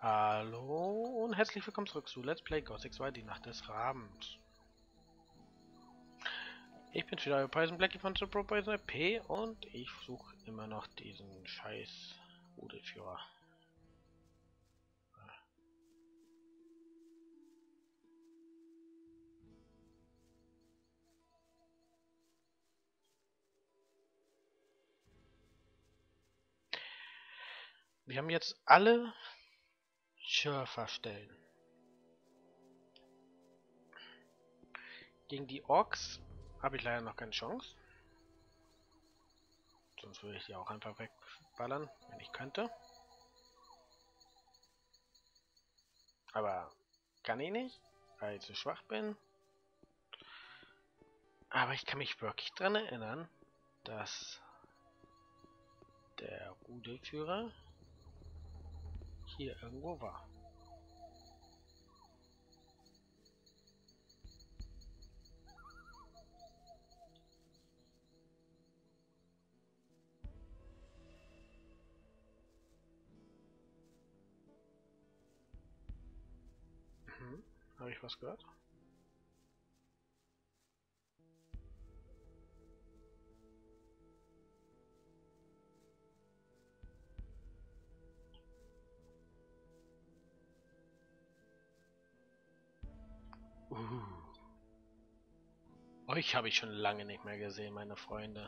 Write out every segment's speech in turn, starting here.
Hallo und herzlich willkommen zurück zu Let's Play Gothic 2, die Nacht des Rabens. Ich bin wieder Poison Blackie von Super Poison P und ich suche immer noch diesen scheiß Rudelführer. Wir haben jetzt alle Schürferstellen. Gegen die Orks habe ich leider noch keine Chance. Sonst würde ich die auch einfach wegballern, wenn ich könnte. Aber kann ich nicht, weil ich zu schwach bin. Aber ich kann mich wirklich daran erinnern, dass der Rudelführer hier irgendwo war. Habe ich was gehört? Euch habe ich schon lange nicht mehr gesehen, meine Freunde.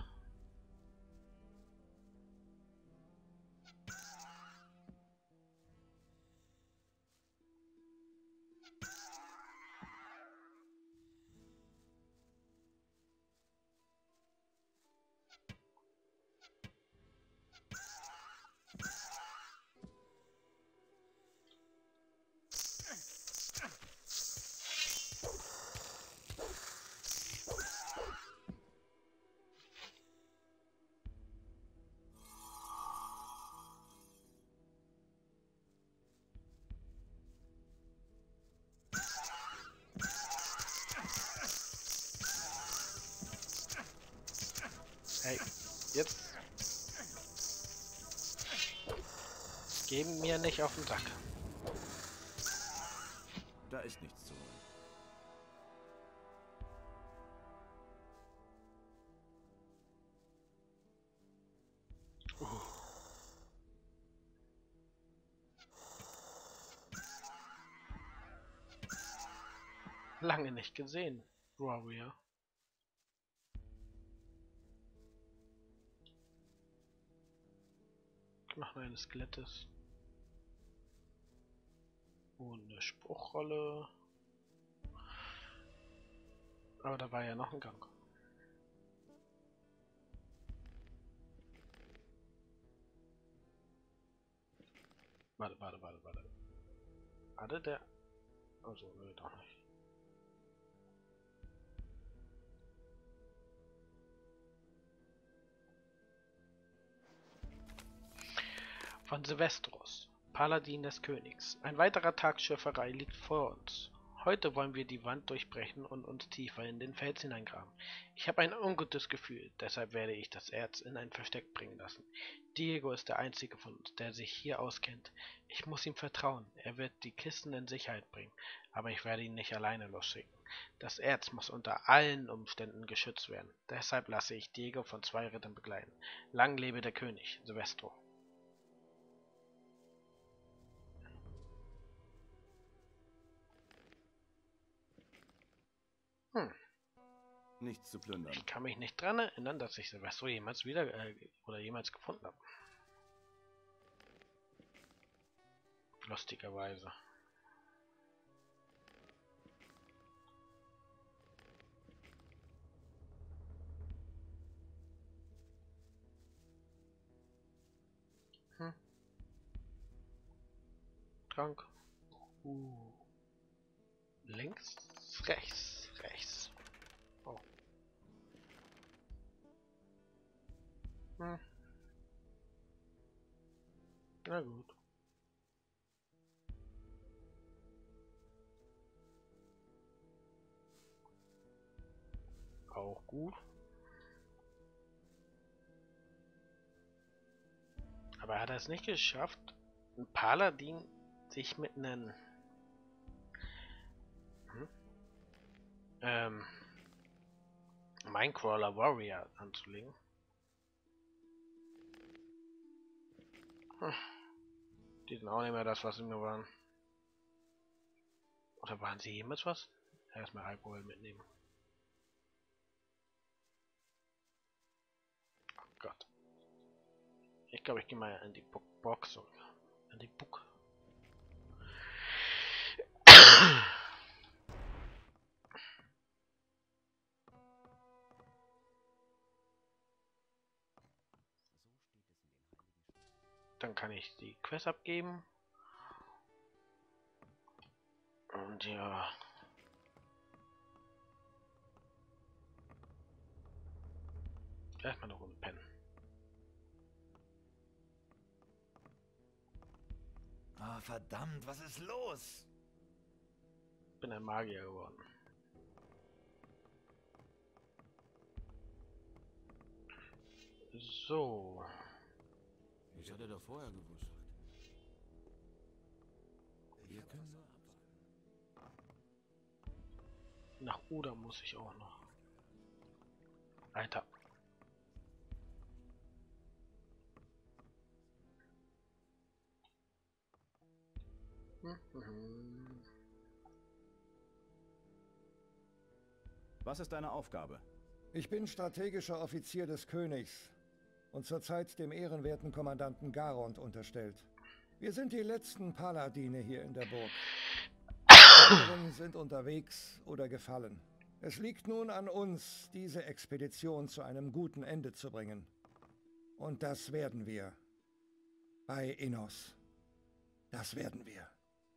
Hey, jetzt geben mir nicht auf den Sack. Da ist nichts zu holen. Lange nicht gesehen, Warrior. Knochen eines Skelettes. Und eine Spruchrolle. Aber da war ja noch ein Gang. Warte. Hatte der... Also, nö, doch nicht. Von Silvestros, Paladin des Königs. Ein weiterer Tag Schifferei liegt vor uns. Heute wollen wir die Wand durchbrechen und uns tiefer in den Fels hineingraben. Ich habe ein ungutes Gefühl, deshalb werde ich das Erz in ein Versteck bringen lassen. Diego ist der einzige von uns, der sich hier auskennt. Ich muss ihm vertrauen, er wird die Kisten in Sicherheit bringen, aber ich werde ihn nicht alleine losschicken. Das Erz muss unter allen Umständen geschützt werden, deshalb lasse ich Diego von 2 Rittern begleiten. Lang lebe der König, Silvestro. Nichts zu plündern. Ich kann mich nicht dran erinnern, dass ich Silvestro jemals jemals gefunden habe. Lustigerweise. Trank. Links, rechts. Oh. Na gut. Auch gut. Aber er hat es nicht geschafft, einen Paladin sich mit einem Minecrawler Warrior anzulegen. Die sind auch nicht mehr das, was sie mir waren. Oder waren sie jemals was? Erstmal Alkohol mitnehmen. Oh Gott. Ich glaube, ich gehe mal in die Box und in die Book. Dann kann ich die Quest abgeben. Und ja. Erstmal eine Runde pennen. Ah, verdammt, was ist los? Bin ein Magier geworden. So. Ich hatte doch vorher gewusst. Wir können nur abwarten. Nach Uda muss ich auch noch. Alter. Was ist deine Aufgabe? Ich bin strategischer Offizier des Königs und zurzeit dem ehrenwerten Kommandanten Garond unterstellt. Wir sind die letzten Paladine hier in der Burg. Die anderen sind unterwegs oder gefallen. Es liegt nun an uns, diese Expedition zu einem guten Ende zu bringen. Und das werden wir. Bei Innos. Das werden wir.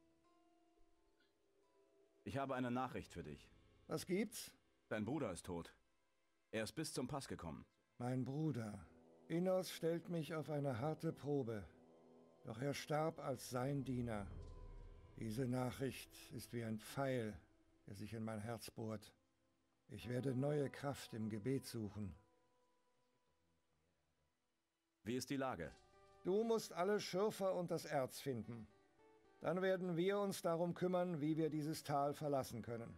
Ich habe eine Nachricht für dich. Was gibt's? Dein Bruder ist tot. Er ist bis zum Pass gekommen. Mein Bruder. Innos stellt mich auf eine harte Probe. Doch er starb als sein Diener. Diese Nachricht ist wie ein Pfeil, der sich in mein Herz bohrt. Ich werde neue Kraft im Gebet suchen. Wie ist die Lage? Du musst alle Schürfer und das Erz finden. Dann werden wir uns darum kümmern, wie wir dieses Tal verlassen können.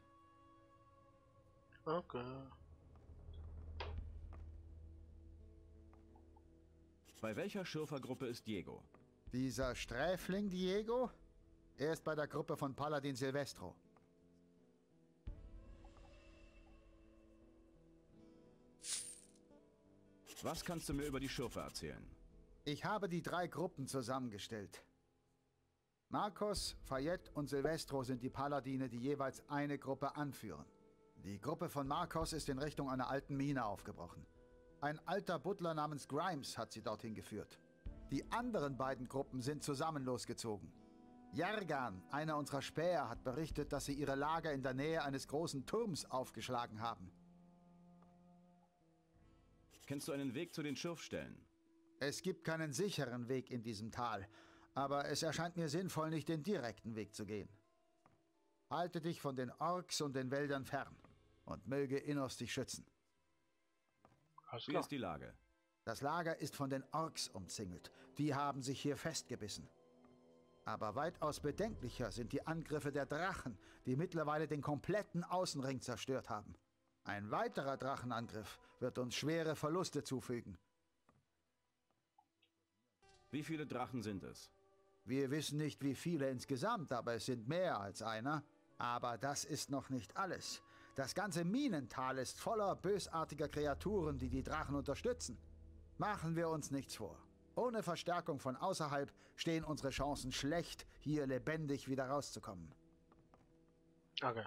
Okay. Bei welcher Schürfergruppe ist Diego? Dieser Sträfling Diego? Er ist bei der Gruppe von Paladin Silvestro. Was kannst du mir über die Schürfer erzählen? Ich habe die 3 Gruppen zusammengestellt. Marcos, Fayette und Silvestro sind die Paladine, die jeweils eine Gruppe anführen. Die Gruppe von Marcos ist in Richtung einer alten Mine aufgebrochen. Ein alter Butler namens Grimes hat sie dorthin geführt. Die anderen beiden Gruppen sind zusammen losgezogen. Jergan, einer unserer Späher, hat berichtet, dass sie ihre Lager in der Nähe eines großen Turms aufgeschlagen haben. Kennst du einen Weg zu den Schürfstellen? Es gibt keinen sicheren Weg in diesem Tal, aber es erscheint mir sinnvoll, nicht den direkten Weg zu gehen. Halte dich von den Orks und den Wäldern fern und möge Innos dich schützen. Wie ist die Lage? Das Lager ist von den Orks umzingelt. Die haben sich hier festgebissen. Aber weitaus bedenklicher sind die Angriffe der Drachen, die mittlerweile den kompletten Außenring zerstört haben. Ein weiterer Drachenangriff wird uns schwere Verluste zufügen. Wie viele Drachen sind es? Wir wissen nicht, wie viele insgesamt, aber es sind mehr als einer. Aber das ist noch nicht alles. Das ganze Minental ist voller bösartiger Kreaturen, die die Drachen unterstützen. Machen wir uns nichts vor. Ohne Verstärkung von außerhalb stehen unsere Chancen schlecht, hier lebendig wieder rauszukommen. Okay.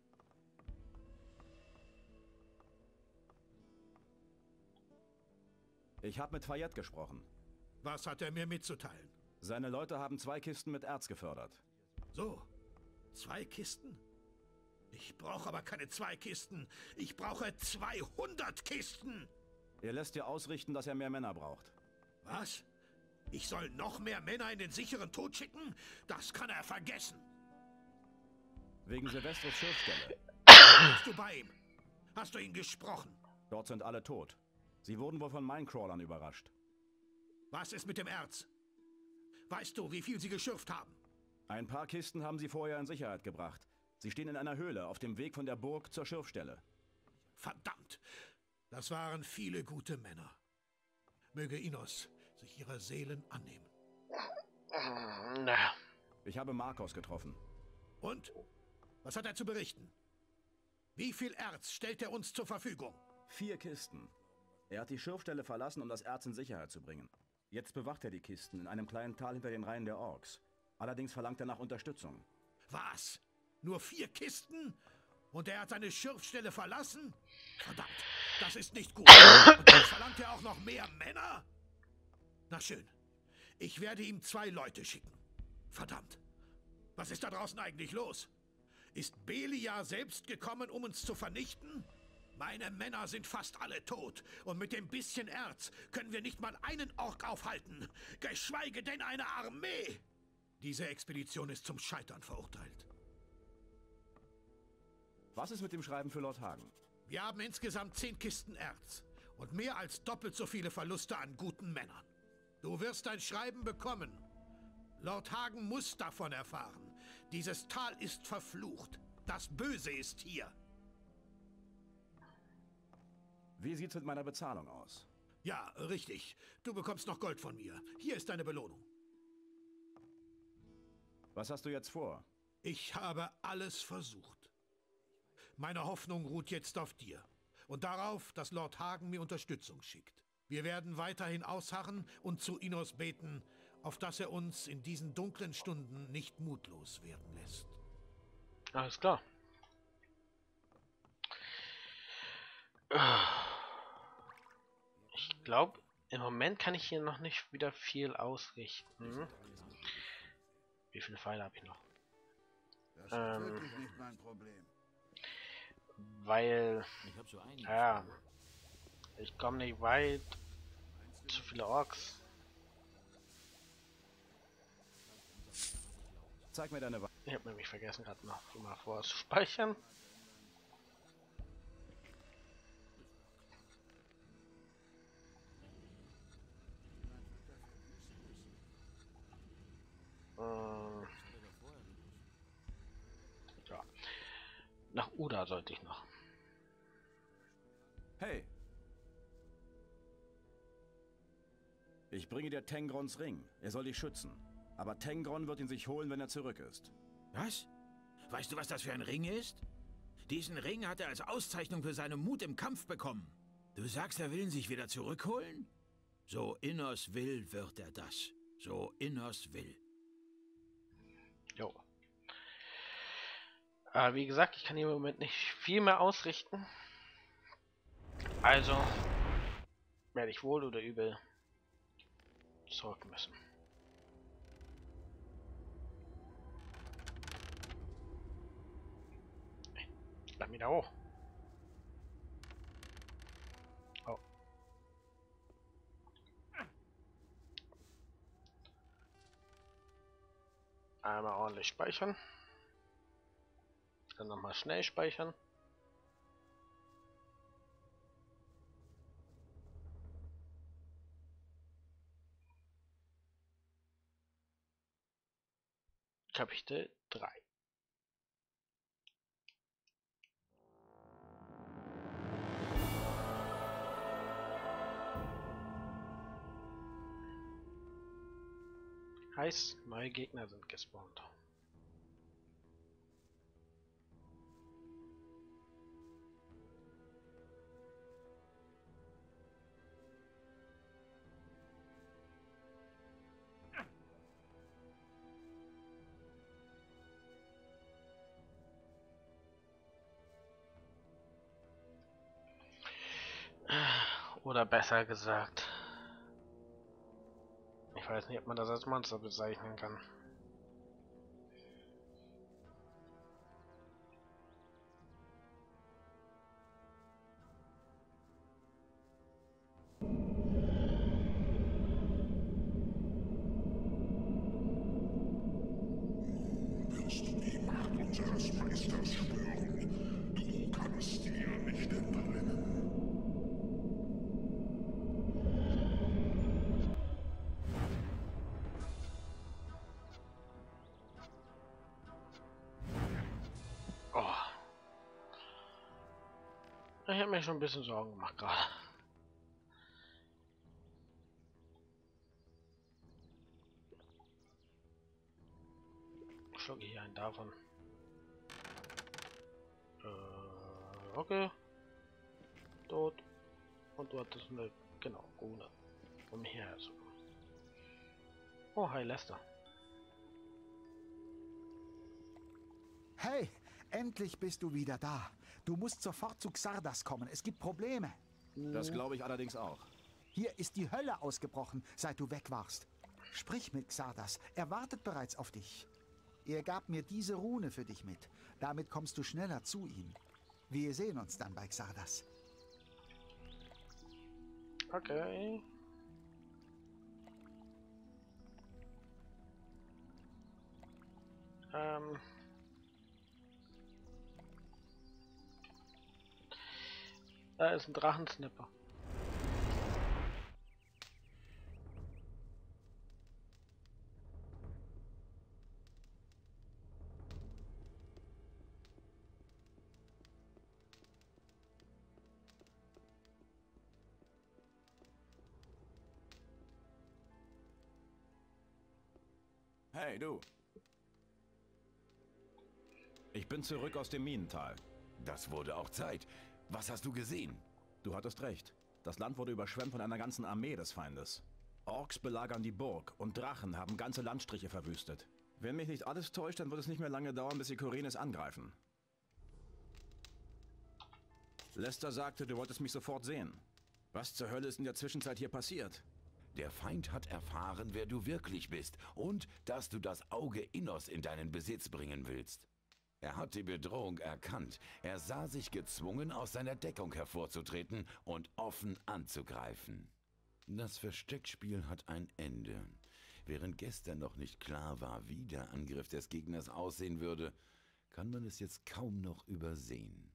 Ich habe mit Fayette gesprochen. Was hat er mir mitzuteilen? Seine Leute haben 2 Kisten mit Erz gefördert. So, 2 Kisten? Ich brauche aber keine 2 Kisten. Ich brauche 200 Kisten. Er lässt dir ausrichten, dass er mehr Männer braucht. Was? Ich soll noch mehr Männer in den sicheren Tod schicken? Das kann er vergessen. Wegen Silvestros Schürfstelle. Bist du bei ihm? Hast du ihn gesprochen? Dort sind alle tot. Sie wurden wohl von Minecrawlern überrascht. Was ist mit dem Erz? Weißt du, wie viel sie geschürft haben? Ein paar Kisten haben sie vorher in Sicherheit gebracht. Sie stehen in einer Höhle auf dem Weg von der Burg zur Schürfstelle. Verdammt! Das waren viele gute Männer. Möge Innos sich ihrer Seelen annehmen. Na, Ich habe Markos getroffen. Und? Was hat er zu berichten? Wie viel Erz stellt er uns zur Verfügung? 4 Kisten. Er hat die Schürfstelle verlassen, um das Erz in Sicherheit zu bringen. Jetzt bewacht er die Kisten in einem kleinen Tal hinter den Reihen der Orks. Allerdings verlangt er nach Unterstützung. Was? Nur 4 Kisten? Und er hat seine Schürfstelle verlassen? Verdammt, das ist nicht gut. Und dann verlangt er auch noch mehr Männer? Na schön. Ich werde ihm 2 Leute schicken. Verdammt. Was ist da draußen eigentlich los? Ist Belia selbst gekommen, um uns zu vernichten? Meine Männer sind fast alle tot. Und mit dem bisschen Erz können wir nicht mal einen Ork aufhalten. Geschweige denn eine Armee. Diese Expedition ist zum Scheitern verurteilt. Was ist mit dem Schreiben für Lord Hagen? Wir haben insgesamt 10 Kisten Erz. Und mehr als doppelt so viele Verluste an guten Männern. Du wirst dein Schreiben bekommen. Lord Hagen muss davon erfahren. Dieses Tal ist verflucht. Das Böse ist hier. Wie sieht's mit meiner Bezahlung aus? Ja, richtig. Du bekommst noch Gold von mir. Hier ist deine Belohnung. Was hast du jetzt vor? Ich habe alles versucht. Meine Hoffnung ruht jetzt auf dir. Und darauf, dass Lord Hagen mir Unterstützung schickt. Wir werden weiterhin ausharren und zu Innos beten, auf dass er uns in diesen dunklen Stunden nicht mutlos werden lässt. alles klar. Ich glaube, im Moment kann ich hier noch nicht wieder viel ausrichten. Wie viele Pfeile habe ich noch? Das ist wirklich nicht mein Problem. Weil, Ich habe so einige. ja, ich komme nicht weit. Zu viele Orks. Zeig mir deine Waffe. Ich habe nämlich vergessen, gerade noch mal vorher zu speichern. Ja. Nach Uda sollte ich noch. Hey! Ich bringe dir Tengrons Ring. Er soll dich schützen. Aber Tengron wird ihn sich holen, wenn er zurück ist. Was? Weißt du, was das für ein Ring ist? Diesen Ring hat er als Auszeichnung für seinen Mut im Kampf bekommen. Du sagst, er will ihn sich wieder zurückholen? So Innos will, wird er das. So Innos will. Jo. Aber wie gesagt, ich kann hier im Moment nicht viel mehr ausrichten. Also werde ich wohl oder übel zurück müssen. Bleib wieder hoch. Oh. Einmal ordentlich speichern. Dann nochmal schnell speichern. Kapitel 3. Heißt, neue Gegner sind gespawnt. Oder besser gesagt, ich weiß nicht, ob man das als Monster bezeichnen kann. Wirst du die Macht unseres Meisters spüren? Du kannst dir nicht entrinnen. Ich habe mir schon ein bisschen Sorgen gemacht gerade. Schlucke hier einen davon. Okay. Tot. Und du hattest eine, genau, Rune. Umher. Also. Oh, hi Lester. Hey, endlich bist du wieder da. Du musst sofort zu Xardas kommen. Es gibt Probleme. Das glaube ich allerdings auch. Hier ist die Hölle ausgebrochen, seit du weg warst. Sprich mit Xardas. Er wartet bereits auf dich. Er gab mir diese Rune für dich mit. Damit kommst du schneller zu ihm. Wir sehen uns dann bei Xardas. Okay. Da ist ein Drachensnipper. Hey, du. Ich bin zurück aus dem Minental. Das wurde auch Zeit. Was hast du gesehen? Du hattest recht. Das Land wurde überschwemmt von einer ganzen Armee des Feindes. Orks belagern die Burg und Drachen haben ganze Landstriche verwüstet. Wenn mich nicht alles täuscht, dann wird es nicht mehr lange dauern, bis sie Khorinis angreifen. Lester sagte, du wolltest mich sofort sehen. Was zur Hölle ist in der Zwischenzeit hier passiert? Der Feind hat erfahren, wer du wirklich bist und dass du das Auge Innos in deinen Besitz bringen willst. Er hat die Bedrohung erkannt. Er sah sich gezwungen, aus seiner Deckung hervorzutreten und offen anzugreifen. Das Versteckspiel hat ein Ende. Während gestern noch nicht klar war, wie der Angriff des Gegners aussehen würde, kann man es jetzt kaum noch übersehen.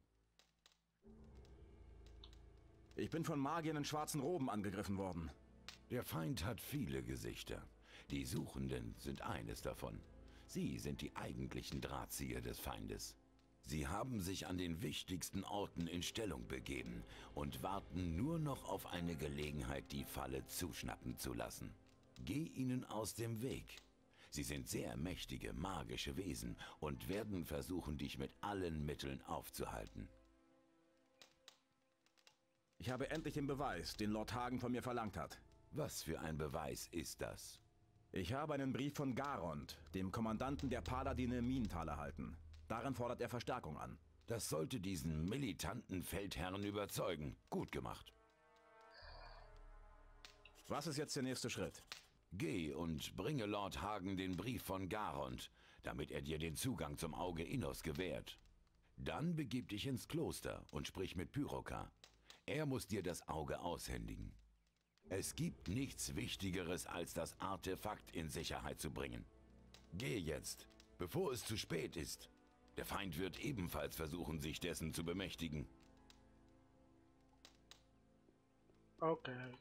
Ich bin von Magiern in schwarzen Roben angegriffen worden. Der Feind hat viele Gesichter. Die Suchenden sind eines davon. Sie sind die eigentlichen Drahtzieher des Feindes. Sie haben sich an den wichtigsten Orten in Stellung begeben und warten nur noch auf eine Gelegenheit, die Falle zuschnappen zu lassen. Geh ihnen aus dem Weg. Sie sind sehr mächtige, magische Wesen und werden versuchen, dich mit allen Mitteln aufzuhalten. Ich habe endlich den Beweis, den Lord Hagen von mir verlangt hat. Was für ein Beweis ist das? Ich habe einen Brief von Garond, dem Kommandanten der Paladine im Minental, erhalten. Darin fordert er Verstärkung an. Das sollte diesen militanten Feldherrn überzeugen. Gut gemacht. Was ist jetzt der nächste Schritt? Geh und bringe Lord Hagen den Brief von Garond, damit er dir den Zugang zum Auge Innos gewährt. Dann begib dich ins Kloster und sprich mit Pyroka. Er muss dir das Auge aushändigen. Es gibt nichts Wichtigeres, als das Artefakt in Sicherheit zu bringen. Geh jetzt, bevor es zu spät ist. Der Feind wird ebenfalls versuchen, sich dessen zu bemächtigen. Okay.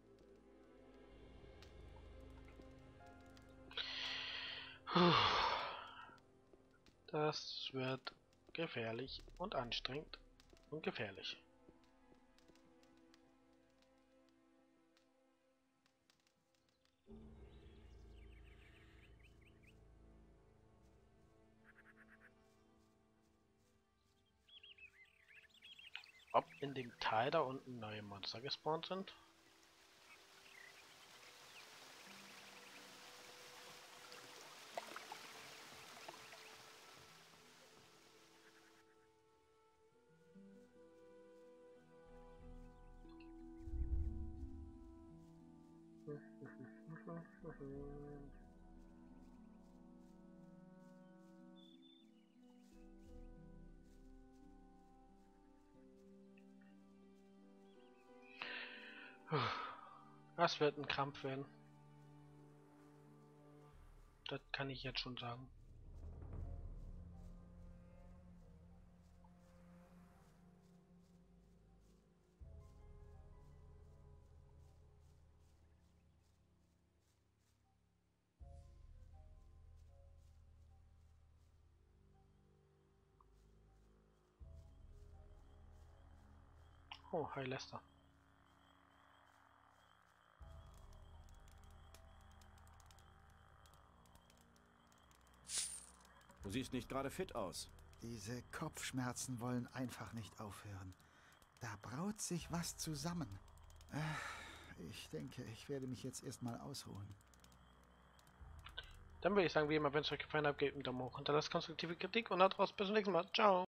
Das wird gefährlich und anstrengend und gefährlich. Ob in dem Teil da unten neue Monster gespawnt sind? Das wird ein Krampf werden. Das kann ich jetzt schon sagen. Oh, hi Lester. Du siehst nicht gerade fit aus. Diese Kopfschmerzen wollen einfach nicht aufhören. Da braut sich was zusammen. Ich denke, ich werde mich jetzt erstmal ausruhen. Dann würde ich sagen, wie immer, wenn es euch gefallen hat, gebt einen Daumen hoch, hinterlasst konstruktive Kritik und haut raus. Bis zum nächsten Mal. Ciao.